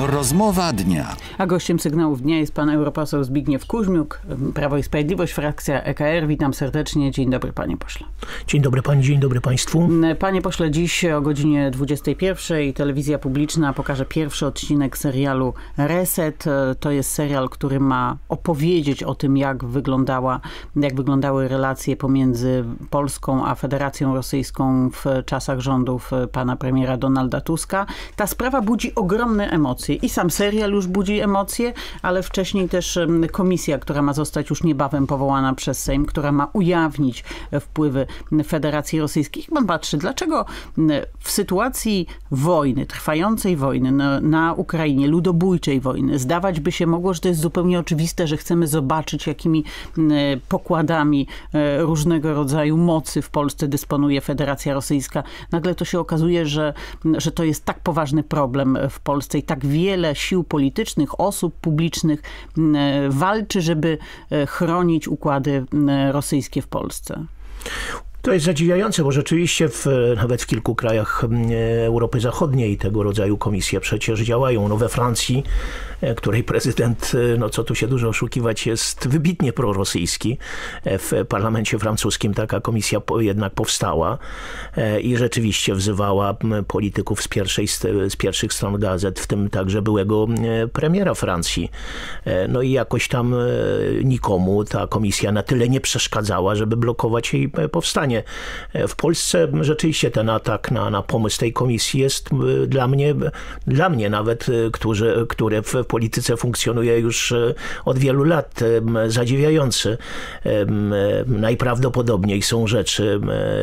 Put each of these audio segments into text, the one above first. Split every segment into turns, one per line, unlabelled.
Rozmowa dnia.
A gościem Sygnałów Dnia jest pan europoseł Zbigniew Kuźmiuk, Prawo i Sprawiedliwość, frakcja EKR. Witam serdecznie. Dzień dobry, panie pośle.
Dzień dobry pani, dzień dobry państwu.
Panie pośle, dziś o godzinie 21:00 telewizja publiczna pokaże pierwszy odcinek serialu Reset. To jest serial, który ma opowiedzieć o tym, jak wyglądały relacje pomiędzy Polską a Federacją Rosyjską w czasach rządów pana premiera Donalda Tuska. Ta sprawa budzi ogromne emocje i sam serial już budzi emocje, ale wcześniej też komisja, która ma zostać już niebawem powołana przez Sejm, która ma ujawnić wpływy Federacji Rosyjskiej. Jak pan patrzy, dlaczego w sytuacji wojny, trwającej wojny na Ukrainie, ludobójczej wojny, zdawać by się mogło, że to jest zupełnie oczywiste, że chcemy zobaczyć, jakimi pokładami różnego rodzaju mocy w Polsce dysponuje Federacja Rosyjska. Nagle to się okazuje, że to jest tak poważny problem w Polsce i tak wiele sił politycznych, osób publicznych walczy, żeby chronić układy rosyjskie w Polsce.
To jest zadziwiające, bo rzeczywiście nawet w kilku krajach Europy Zachodniej tego rodzaju komisje przecież działają. No we Francji, której prezydent, no co tu się dużo oszukiwać, jest wybitnie prorosyjski. W parlamencie francuskim taka komisja jednak powstała i rzeczywiście wzywała polityków z pierwszych stron gazet, w tym także byłego premiera Francji. No i jakoś tam nikomu ta komisja na tyle nie przeszkadzała, żeby blokować jej powstanie. W Polsce rzeczywiście ten atak na pomysł tej komisji jest dla mnie nawet, które w polityce funkcjonuje już od wielu lat, zadziwiający. Najprawdopodobniej są rzeczy,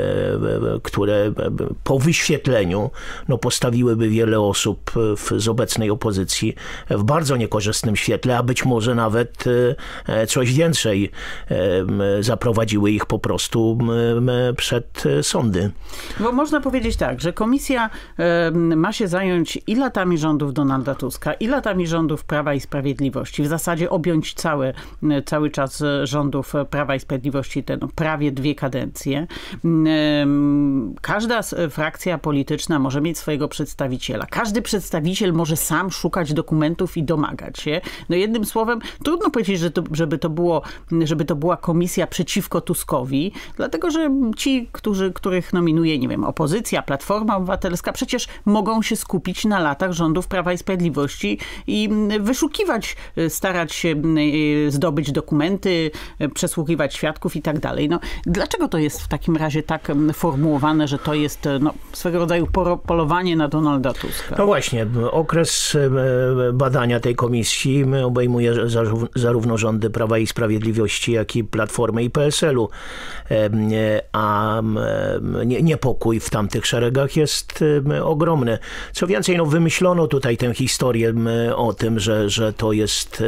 które po wyświetleniu postawiłyby wiele osób z obecnej opozycji w bardzo niekorzystnym świetle, a być może nawet coś więcej, zaprowadziły ich po prostu przed sądy.
Bo można powiedzieć tak, że komisja ma się zająć i latami rządów Donalda Tuska, i latami rządów Prawa i Sprawiedliwości. W zasadzie objąć cały czas rządów Prawa i Sprawiedliwości, te prawie 2 kadencje. Każda frakcja polityczna może mieć swojego przedstawiciela. Każdy przedstawiciel może sam szukać dokumentów i domagać się. No jednym słowem, trudno powiedzieć, żeby to była komisja przeciwko Tuskowi, dlatego że ci, których nominuje, nie wiem, opozycja, Platforma Obywatelska, przecież mogą się skupić na latach rządów Prawa i Sprawiedliwości i wyszukiwać, starać się zdobyć dokumenty, przesłuchiwać świadków i tak dalej. No, dlaczego to jest w takim razie tak formułowane, że to jest swego rodzaju polowanie na Donalda Tuska?
No właśnie, okres badania tej komisji obejmuje zarówno rządy Prawa i Sprawiedliwości, jak i Platformy i PSL-u. A niepokój w tamtych szeregach jest ogromny. Co więcej, wymyślono tutaj tę historię o tym, że to jest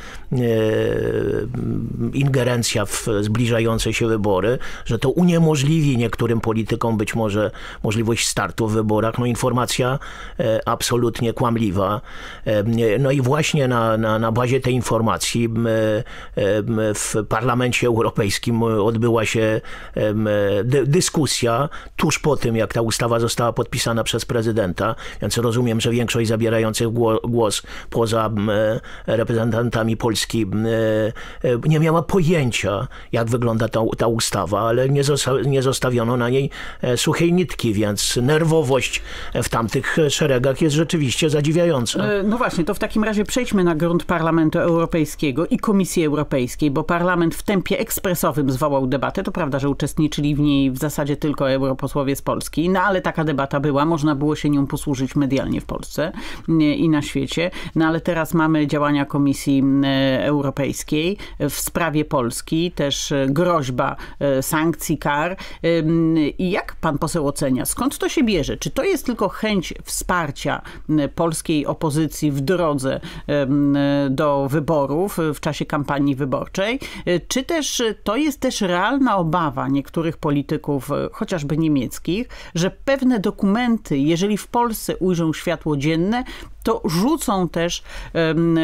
ingerencja w zbliżające się wybory, że to uniemożliwi niektórym politykom być może możliwość startu w wyborach. Informacja absolutnie kłamliwa. No i właśnie na bazie tej informacji w Parlamencie Europejskim odbyła się dyskusja tuż po tym, jak ta ustawa została podpisana przez prezydenta, więc rozumiem, że większość zabierających głos poza reprezentantami Polski nie miała pojęcia, jak wygląda ta ustawa, ale nie zostawiono na niej suchej nitki, więc nerwowość w tamtych szeregach jest rzeczywiście zadziwiająca.
No właśnie, to w takim razie przejdźmy na grunt Parlamentu Europejskiego i Komisji Europejskiej, bo Parlament w tempie ekspresowym zwołał debatę. To prawda, że uczestniczyli w niej w zasadzie tylko europosłowie z Polski, ale taka debata była, można było się nią posłużyć medialnie w Polsce i na świecie. Ale teraz mamy działania Komisji Europejskiej w sprawie Polski, też groźba sankcji, kar. I jak pan poseł ocenia, skąd to się bierze? Czy to jest tylko chęć wsparcia polskiej opozycji w drodze do wyborów, w czasie kampanii wyborczej? Czy też to jest też realna obawa niektórych polityków, chociażby niemieckich, że pewne dokumenty, jeżeli w Polsce ujrzą światło dzienne, to rzucą też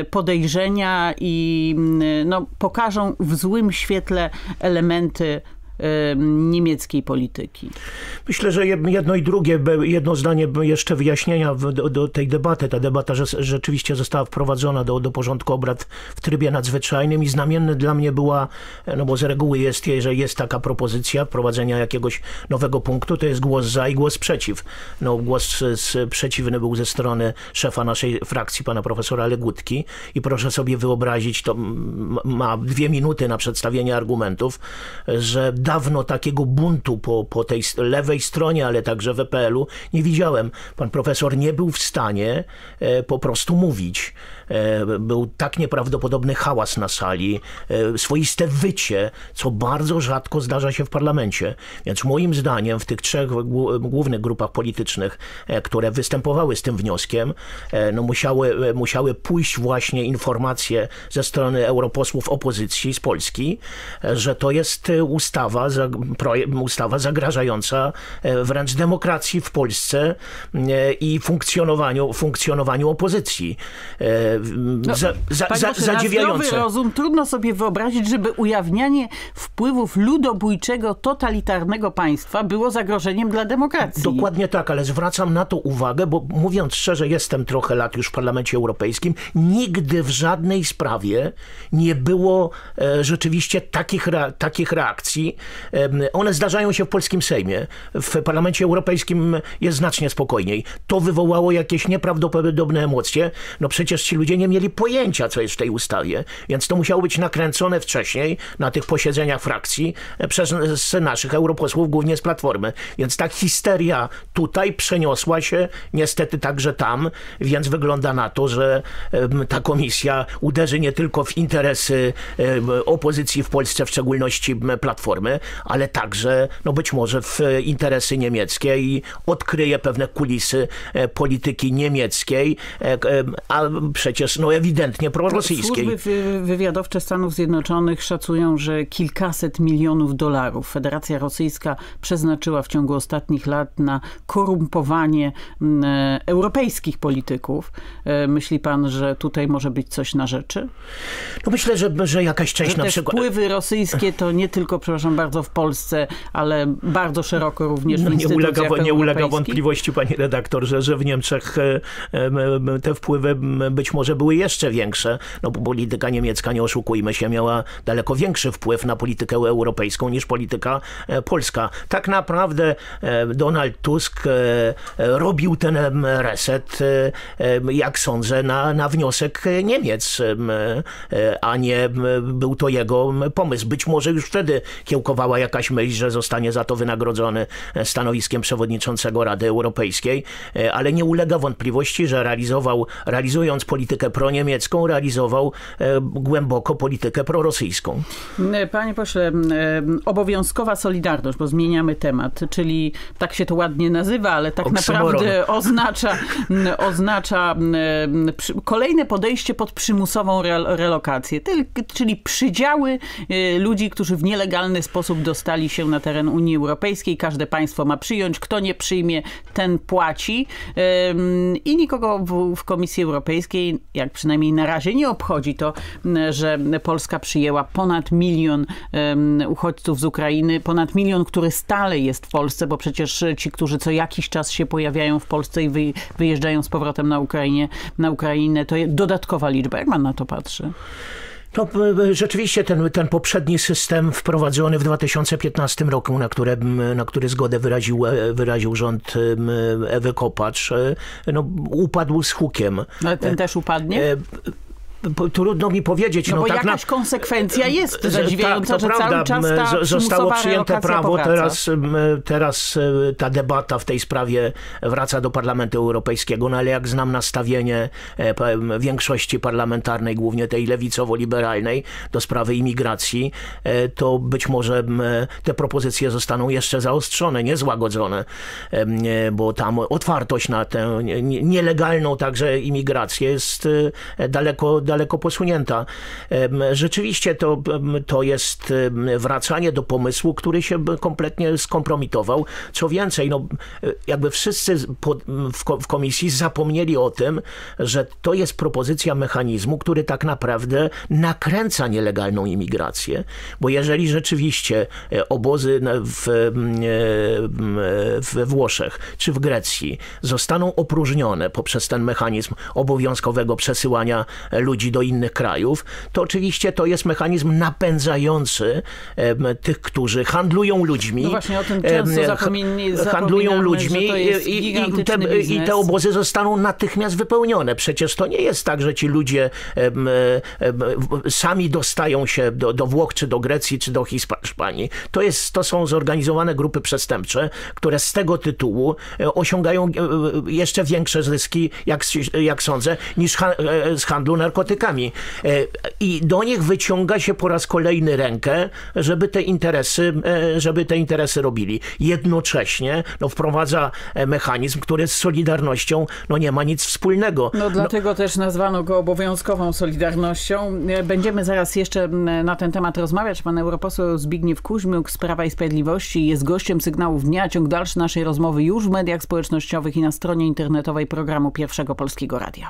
podejrzenia i pokażą w złym świetle elementy niemieckiej polityki?
Myślę, że jedno i drugie, jedno zdanie jeszcze wyjaśnienia do tej debaty. Ta debata rzeczywiście została wprowadzona do porządku obrad w trybie nadzwyczajnym i znamienne dla mnie była, no bo z reguły jest, jeżeli jest taka propozycja wprowadzenia jakiegoś nowego punktu, to jest głos za i głos przeciw. No, głos przeciwny był ze strony szefa naszej frakcji, pana profesora Legutki, i proszę sobie wyobrazić, to ma 2 minuty na przedstawienie argumentów, że dawno takiego buntu po tej lewej stronie, ale także w EPL-u nie widziałem. Pan profesor nie był w stanie po prostu mówić. Był tak nieprawdopodobny hałas na sali, swoiste wycie, co bardzo rzadko zdarza się w parlamencie. Więc moim zdaniem w tych 3 głównych grupach politycznych, które występowały z tym wnioskiem, no musiały pójść właśnie informacje ze strony europosłów opozycji z Polski, że to jest ustawa zagrażająca wręcz demokracji w Polsce i funkcjonowaniu opozycji. Zadziwiające.
Na zdrowy rozum trudno sobie wyobrazić, żeby ujawnianie wpływów ludobójczego, totalitarnego państwa było zagrożeniem dla demokracji.
Dokładnie tak, ale zwracam na to uwagę, bo mówiąc szczerze, jestem trochę lat już w Parlamencie Europejskim, nigdy w żadnej sprawie nie było rzeczywiście takich reakcji. One zdarzają się w polskim Sejmie. W Parlamencie Europejskim jest znacznie spokojniej. To wywołało jakieś nieprawdopodobne emocje. No przecież ci ludzie nie mieli pojęcia, co jest w tej ustawie, więc to musiało być nakręcone wcześniej na tych posiedzeniach frakcji przez naszych europosłów, głównie z Platformy. Więc ta histeria tutaj przeniosła się niestety także tam, więc wygląda na to, że ta komisja uderzy nie tylko w interesy opozycji w Polsce, w szczególności Platformy, ale także no być może w interesy niemieckie i odkryje pewne kulisy polityki niemieckiej, a przecież no ewidentnie prorosyjskiej.
Służby wywiadowcze Stanów Zjednoczonych szacują, że kilkaset milionów dolarów Federacja Rosyjska przeznaczyła w ciągu ostatnich lat na korumpowanie europejskich polityków. Myśli pan, że tutaj może być coś na rzeczy?
No myślę, że jakaś część
że
na
te
przykład...
wpływy rosyjskie to nie tylko, przepraszam bardzo, w Polsce, ale bardzo szeroko również w instytucjach europejskich.
Nie ulega wątpliwości, pani redaktor, że w Niemczech te wpływy być może były jeszcze większe. No bo polityka niemiecka, nie oszukujmy się, miała daleko większy wpływ na politykę europejską niż polityka polska. Tak naprawdę Donald Tusk robił ten reset, jak sądzę, na wniosek Niemiec, a nie był to jego pomysł. Być może już wtedy kiełkowała jakaś myśl, że zostanie za to wynagrodzony stanowiskiem przewodniczącego Rady Europejskiej, ale nie ulega wątpliwości, że realizując politykę proniemiecką, realizował głęboko politykę prorosyjską.
Panie pośle, obowiązkowa solidarność, bo zmieniamy temat, czyli tak się to ładnie nazywa, ale tak naprawdę oznacza kolejne podejście pod przymusową relokację, czyli przydziały ludzi, którzy w nielegalny sposób dostali się na teren Unii Europejskiej. Każde państwo ma przyjąć. Kto nie przyjmie, ten płaci. I nikogo w Komisji Europejskiej, jak przynajmniej na razie, nie obchodzi to, że Polska przyjęła ponad 1 milion uchodźców z Ukrainy. Ponad 1 milion, który stale jest w Polsce, bo przecież ci, którzy co jakiś czas się pojawiają w Polsce i wyjeżdżają z powrotem na Ukrainę, to jest dodatkowa liczba. Jak pan na to patrzy?
No, rzeczywiście ten poprzedni system wprowadzony w 2015 roku, na który zgodę wyraził rząd Ewy Kopacz, no, upadł z hukiem.
Ale ten też upadnie?
Trudno mi powiedzieć.
No bo tak jakaś konsekwencja jest zadziwiająca, że cały czas ta
zostało przyjęte prawo,
powraca.
teraz ta debata w tej sprawie wraca do Parlamentu Europejskiego, no ale jak znam nastawienie większości parlamentarnej, głównie tej lewicowo-liberalnej, do sprawy imigracji, to być może te propozycje zostaną jeszcze zaostrzone, nie złagodzone, bo tam otwartość na tę nielegalną także imigrację jest daleko daleko posunięta. Rzeczywiście to jest wracanie do pomysłu, który się kompletnie skompromitował. Co więcej, no, jakby wszyscy w komisji zapomnieli o tym, że to jest propozycja mechanizmu, który tak naprawdę nakręca nielegalną imigrację. Bo jeżeli rzeczywiście obozy we Włoszech czy w Grecji zostaną opróżnione poprzez ten mechanizm obowiązkowego przesyłania ludzi do innych krajów, to oczywiście to jest mechanizm napędzający tych, którzy handlują ludźmi.
No właśnie, o tym często
handlują ludźmi
i
te obozy zostaną natychmiast wypełnione. Przecież to nie jest tak, że ci ludzie sami dostają się do Włoch, czy do Grecji, czy do Hiszpanii. To są zorganizowane grupy przestępcze, które z tego tytułu osiągają jeszcze większe zyski, jak sądzę, niż z handlu narkotykami. I do nich wyciąga się po raz kolejny rękę, żeby te interesy robili. Jednocześnie wprowadza mechanizm, który z solidarnością nie ma nic wspólnego.
Dlatego też nazwano go obowiązkową solidarnością. Będziemy zaraz jeszcze na ten temat rozmawiać. Pan europoseł Zbigniew Kuźmiuk z Prawa i Sprawiedliwości jest gościem Sygnałów Dnia. Ciąg dalszy naszej rozmowy już w mediach społecznościowych i na stronie internetowej programu Pierwszego Polskiego Radia.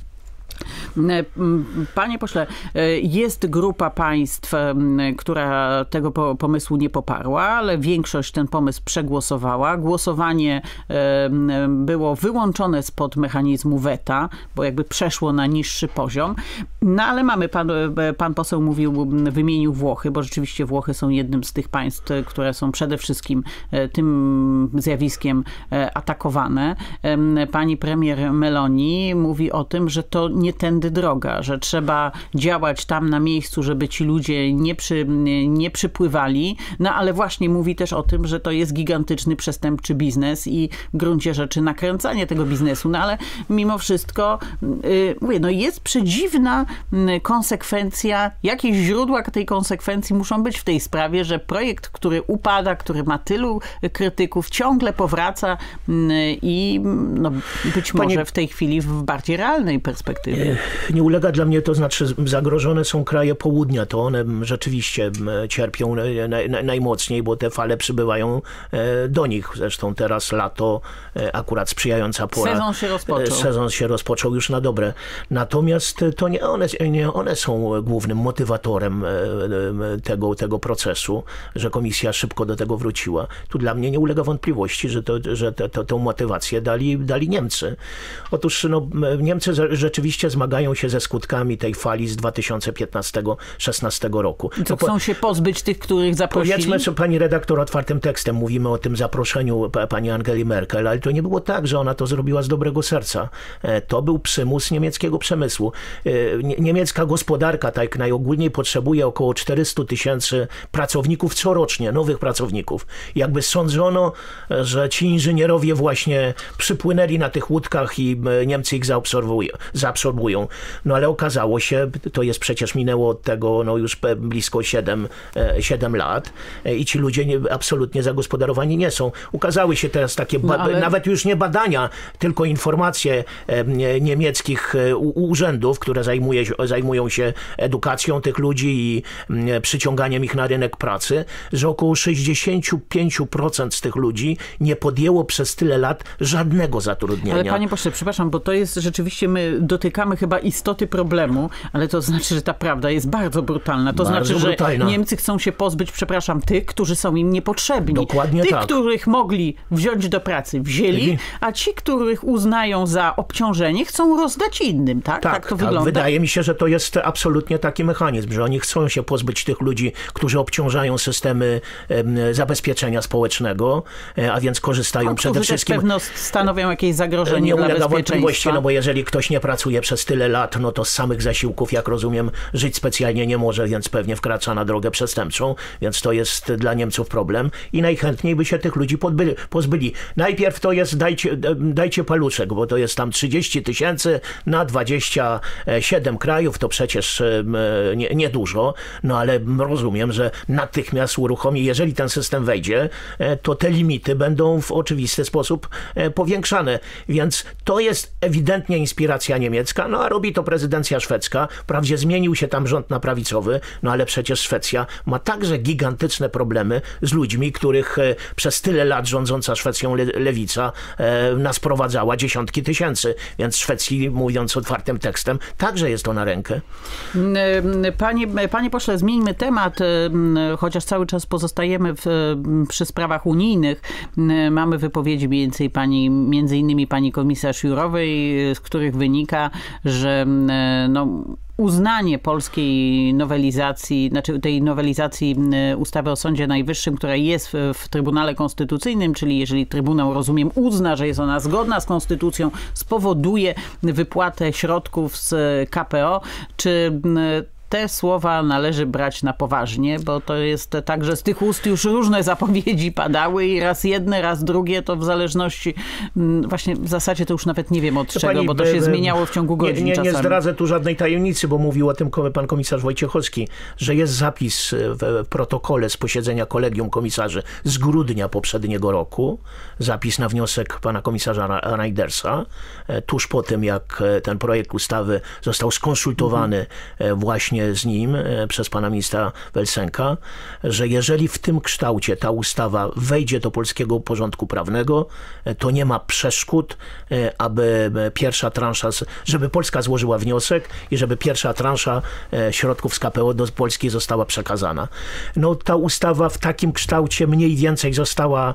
Panie pośle, jest grupa państw, która tego pomysłu nie poparła, ale większość ten pomysł przegłosowała. Głosowanie było wyłączone spod mechanizmu weta, bo jakby przeszło na niższy poziom. No ale pan poseł wymienił Włochy, bo rzeczywiście Włochy są jednym z tych państw, które są przede wszystkim tym zjawiskiem atakowane. Pani premier Meloni mówi o tym, że to nie tędy droga, że trzeba działać tam na miejscu, żeby ci ludzie nie przypływali, no ale właśnie mówi też o tym, że to jest gigantyczny przestępczy biznes i w gruncie rzeczy nakręcanie tego biznesu, no ale mimo wszystko mówię, jest przedziwna konsekwencja, jakieś źródła tej konsekwencji muszą być w tej sprawie, że projekt, który upada, który ma tylu krytyków, ciągle powraca i być może w tej chwili w bardziej realnej perspektywie.
Nie ulega dla mnie, to znaczy zagrożone są kraje południa, to one rzeczywiście cierpią najmocniej, bo te fale przybywają do nich. Zresztą teraz lato, akurat sprzyjająca pora. Sezon się rozpoczął już na dobre. Natomiast to nie one są głównym motywatorem tego procesu, że komisja szybko do tego wróciła. Tu dla mnie nie ulega wątpliwości, że tę motywację dali Niemcy. Otóż Niemcy rzeczywiście zmagają się ze skutkami tej fali z 2015-16 roku.
Chcą się pozbyć tych, których zaprosili?
Powiedzmy, co pani redaktor otwartym tekstem, mówimy o tym zaproszeniu pani Angeli Merkel, ale to nie było tak, że ona to zrobiła z dobrego serca. To był przymus niemieckiego przemysłu. Niemiecka gospodarka tak najogólniej potrzebuje około 400 000 pracowników corocznie, nowych pracowników. Jakby sądzono, że ci inżynierowie właśnie przypłynęli na tych łódkach i Niemcy ich zaabsorbują. No ale okazało się, to jest przecież minęło od tego już blisko 7 lat i ci ludzie absolutnie zagospodarowani nie są. Ukazały się teraz takie, nawet już nie badania, tylko informacje niemieckich urzędów, które zajmują się edukacją tych ludzi i przyciąganiem ich na rynek pracy, że około 65% z tych ludzi nie podjęło przez tyle lat żadnego zatrudnienia.
Ale panie pośle, przepraszam, bo to jest rzeczywiście, my dotykamy chyba istoty problemu, ale to znaczy, że ta prawda jest bardzo brutalna. To znaczy, że Niemcy chcą się pozbyć, tych, którzy są im niepotrzebni.
Dokładnie
tych, których mogli wziąć do pracy, wzięli, a ci, których uznają za obciążenie, chcą rozdać innym, tak? Tak to wygląda.
Wydaje mi się, że to jest absolutnie taki mechanizm, że oni chcą się pozbyć tych ludzi, którzy obciążają systemy zabezpieczenia społecznego, a więc korzystają przede wszystkim...
pewno stanowią jakieś zagrożenie
nie
dla
ulega
bezpieczeństwa.
Wątpliwości, bo jeżeli ktoś nie pracuje przez tyle lat, to z samych zasiłków, jak rozumiem, żyć specjalnie nie może, więc pewnie wkracza na drogę przestępczą, więc to jest dla Niemców problem i najchętniej by się tych ludzi pozbyli. Najpierw to jest dajcie paluszek, bo to jest tam 30 000 na 27 krajów, to przecież niedużo, ale rozumiem, że natychmiast uruchomi, jeżeli ten system wejdzie, to te limity będą w oczywisty sposób powiększane, więc to jest ewidentnie inspiracja niemiecka, a robi to prezydencja szwedzka. Wprawdzie zmienił się tam rząd na prawicowy, no ale przecież Szwecja ma także gigantyczne problemy z ludźmi, których przez tyle lat rządząca Szwecją lewica nasprowadzała dziesiątki tysięcy. Więc Szwecji, mówiąc otwartym tekstem, także jest to na rękę.
Panie pośle, zmieńmy temat, chociaż cały czas pozostajemy przy sprawach unijnych. Mamy wypowiedzi między innymi pani komisarz Jourovej, z których wynika, że uznanie polskiej nowelizacji, znaczy tej nowelizacji ustawy o Sądzie Najwyższym, która jest w Trybunale Konstytucyjnym, czyli jeżeli Trybunał, rozumiem, uzna, że jest ona zgodna z Konstytucją, spowoduje wypłatę środków z KPO, czy te słowa należy brać na poważnie, bo to jest tak, że z tych ust już różne zapowiedzi padały i raz jedne, raz drugie, to w zależności, właśnie w zasadzie to już nawet nie wiem od czego, bo to się zmieniało w ciągu godzin czasami.
Nie zdradzę tu żadnej tajemnicy, bo mówił o tym pan komisarz Wojciechowski, że jest zapis w protokole z posiedzenia Kolegium Komisarzy z grudnia poprzedniego roku, zapis na wniosek pana komisarza Reydersa, tuż po tym, jak ten projekt ustawy został skonsultowany właśnie z nim przez pana ministra Welsenka, że jeżeli w tym kształcie ta ustawa wejdzie do polskiego porządku prawnego, to nie ma przeszkód, aby pierwsza transza, żeby Polska złożyła wniosek i żeby pierwsza transza środków z KPO do Polski została przekazana. No, ta ustawa w takim kształcie mniej więcej została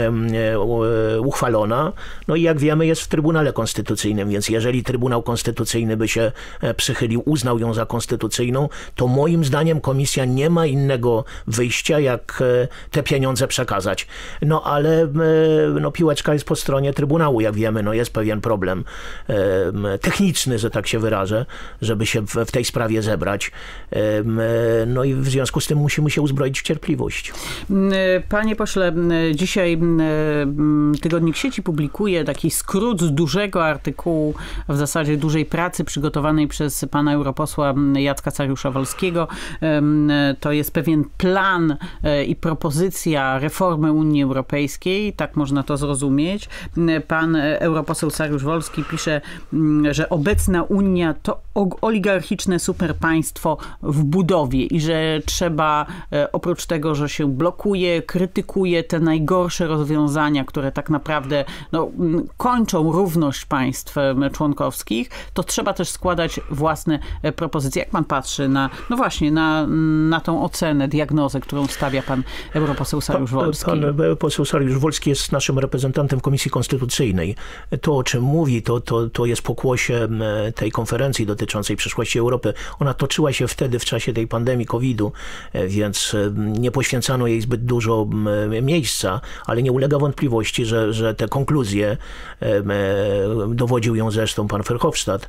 uchwalona. No i jak wiemy, jest w Trybunale Konstytucyjnym, więc jeżeli Trybunał Konstytucyjny by się przychylił, uznał ją za konstytucyjną, to moim zdaniem komisja nie ma innego wyjścia, jak te pieniądze przekazać. No ale piłeczka jest po stronie Trybunału, jak wiemy. No, jest pewien problem techniczny, że tak się wyrażę, żeby się w tej sprawie zebrać. No i w związku z tym musimy się uzbroić w cierpliwość.
Panie pośle, dzisiaj Tygodnik Sieci publikuje taki skrót z dużego artykułu, w zasadzie dużej pracy przygotowanej przez pana europosła Jacka Saryusza-Wolskiego. To jest pewien plan i propozycja reformy Unii Europejskiej, tak można to zrozumieć. Pan europoseł Saryusz-Wolski pisze, że obecna Unia to oligarchiczne superpaństwo w budowie i że trzeba, oprócz tego, że się blokuje, krytykuje te najgorsze rozwiązania, które tak naprawdę kończą równość państw członkowskich, to trzeba też składać własne propozycje. Jak pan patrzy na tą ocenę, diagnozę, którą stawia pan europoseł Saryusz-Wolski?
Pan poseł Saryusz-Wolski jest naszym reprezentantem Komisji Konstytucyjnej. To, o czym mówi, to jest pokłosie tej konferencji dotyczącej przyszłości Europy. Ona toczyła się wtedy w czasie tej pandemii COVID-u, więc nie poświęcano jej zbyt dużo miejsca, ale nie ulega wątpliwości, że te konkluzje, dowodził ją zresztą pan Verhofstadt,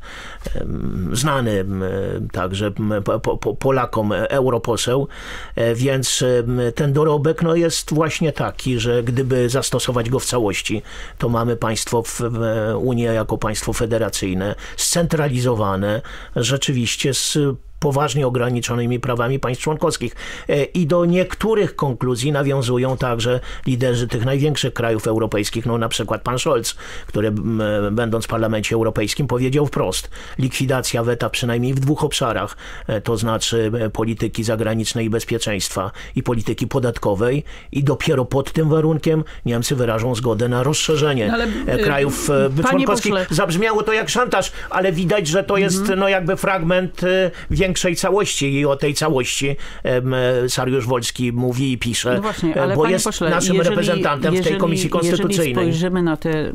znany także Polakom europoseł, więc ten dorobek jest właśnie taki, że gdyby zastosować go w całości, to mamy państwo Unię jako państwo federacyjne, scentralizowane, rzeczywiście z poważnie ograniczonymi prawami państw członkowskich. I do niektórych konkluzji nawiązują także liderzy tych największych krajów europejskich, na przykład pan Scholz, który będąc w Parlamencie Europejskim powiedział wprost, likwidacja weta przynajmniej w dwóch obszarach, to znaczy polityki zagranicznej i bezpieczeństwa i polityki podatkowej, i dopiero pod tym warunkiem Niemcy wyrażą zgodę na rozszerzenie krajów członkowskich. Zabrzmiało to jak szantaż, ale widać, że to jest jakby fragment większej całości i o tej całości Saryusz-Wolski mówi i pisze,
właśnie, ale
bo jest naszym reprezentantem w tej Komisji Konstytucyjnej.
Jeżeli spojrzymy na te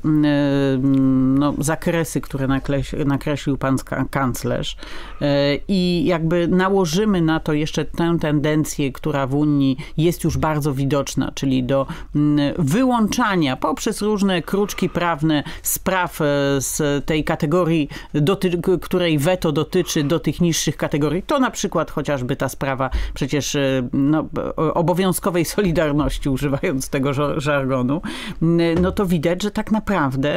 zakresy, które nakreślił pan kanclerz i jakby nałożymy na to jeszcze tę tendencję, która w Unii jest już bardzo widoczna, czyli do wyłączania poprzez różne kruczki prawne spraw z tej kategorii, której weto dotyczy, do tych niższych kategorii. To na przykład chociażby ta sprawa przecież obowiązkowej solidarności, używając tego żargonu, to widać, że tak naprawdę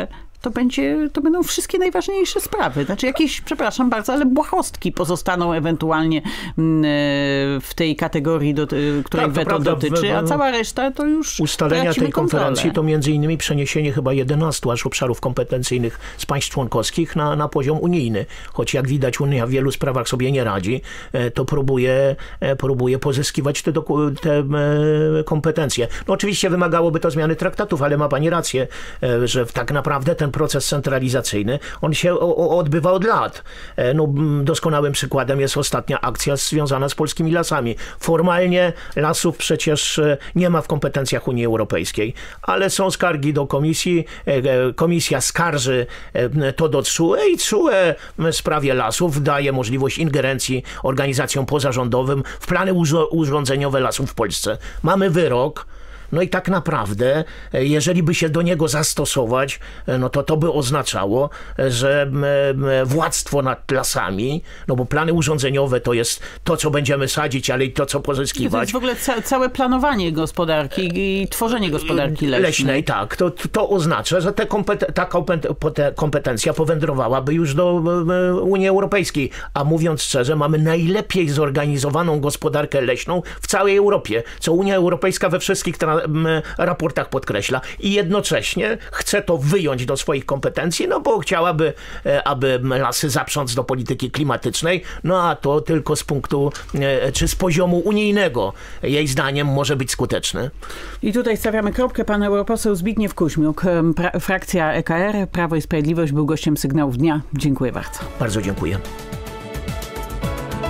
to będą wszystkie najważniejsze sprawy. Znaczy jakieś, przepraszam bardzo, ale błahostki pozostaną ewentualnie w tej kategorii, której weto dotyczy, a cała reszta to już
ustalenia tej konferencji
kontrolę.
to między innymi przeniesienie chyba 11 aż obszarów kompetencyjnych z państw członkowskich na poziom unijny. Choć jak widać Unia w wielu sprawach sobie nie radzi, to próbuje pozyskiwać te kompetencje. No oczywiście wymagałoby to zmiany traktatów, ale ma pani rację, że tak naprawdę ten proces centralizacyjny, on się odbywa od lat. No, doskonałym przykładem jest ostatnia akcja związana z polskimi lasami. Formalnie lasów przecież nie ma w kompetencjach Unii Europejskiej, ale są skargi do komisji, komisja skarży to do TSUE i TSUE w sprawie lasów daje możliwość ingerencji organizacjom pozarządowym w plany urządzeniowe lasów w Polsce. Mamy wyrok. No i tak naprawdę, jeżeli by się do niego zastosować, no to by oznaczało, że władztwo nad lasami, no bo plany urządzeniowe to jest to, co będziemy sadzić, ale i to, co pozyskiwać.
To jest w ogóle całe planowanie gospodarki i tworzenie gospodarki leśnej.
Tak. To oznacza, że ta kompetencja powędrowałaby już do Unii Europejskiej. A mówiąc szczerze, mamy najlepiej zorganizowaną gospodarkę leśną w całej Europie, co Unia Europejska we wszystkich raportach podkreśla i jednocześnie chce to wyjąć do swoich kompetencji, no bo chciałaby, aby lasy zaprząc do polityki klimatycznej, no a to tylko z punktu, czy z poziomu unijnego jej zdaniem może być skuteczne.
I tutaj stawiamy kropkę. Pan europoseł Zbigniew Kuźmiuk, frakcja EKR, Prawo i Sprawiedliwość, był gościem Sygnałów Dnia. Dziękuję bardzo.
Bardzo dziękuję.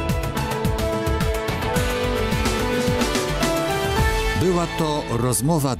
Była to rozmowa